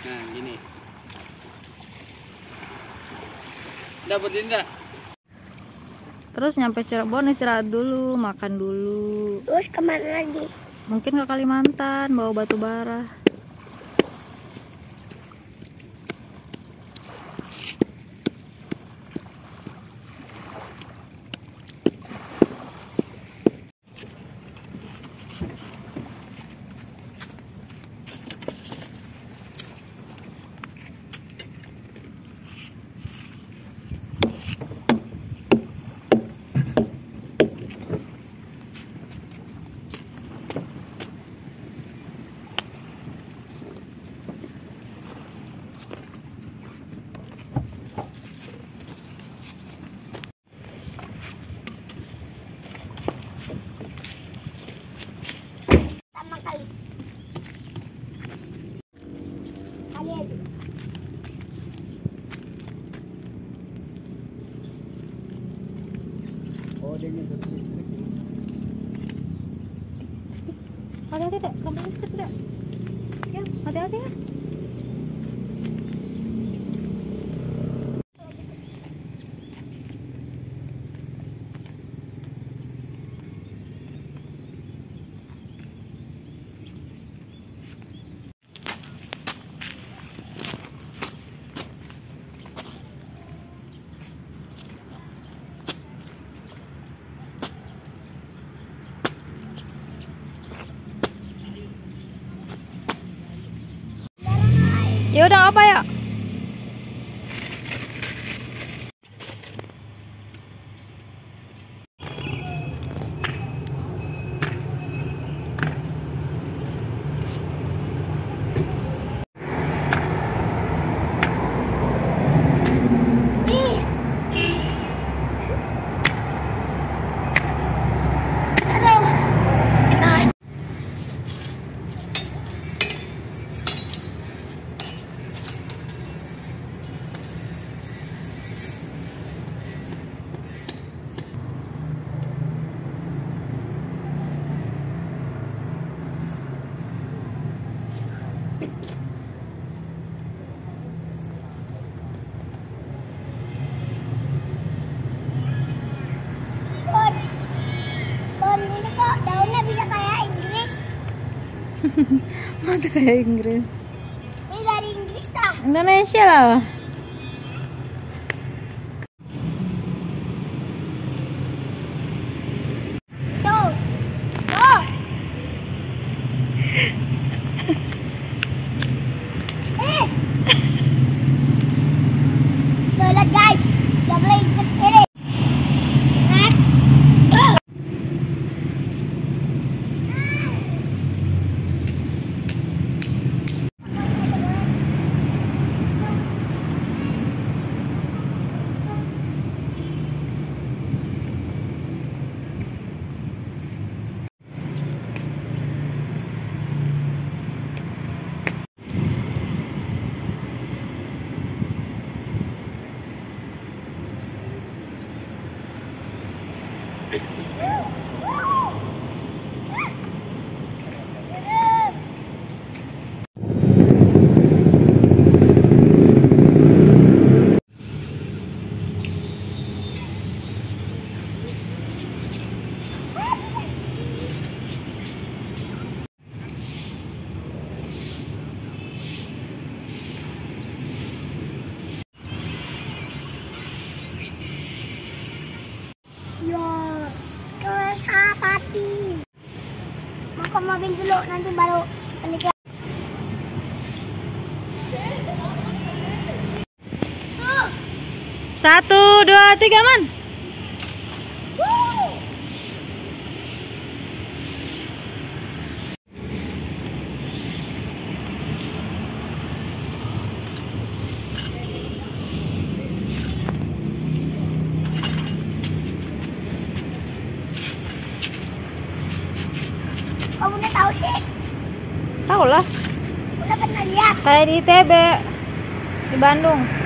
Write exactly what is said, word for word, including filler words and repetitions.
Nah, gini. Dapat Dinda. Terus nyampe Cirebon istirahat dulu, makan dulu. Terus kemana lagi? Mungkin ke Kalimantan, bawa batu bara. Oh, dia nyusun listrik. Hati-hati dek, kamu listrik dek. Ya, hati-hati ya. Ya udah apa ya? Masa kayak Inggris? Ini dari Inggris dah. Indonesia lah. Tuh. Tuh. Eh. Tuh, lihat guys. Udah boleh injek kiri. Lihat. Tuh. Yo, ke Sapati. Mau ke mobil dulu, nanti baru balik lagi. Satu, dua, tiga, man. Kamu udah tahu sih? Tahu lah. Udah pernah lihat? Kayak di I T B di Bandung.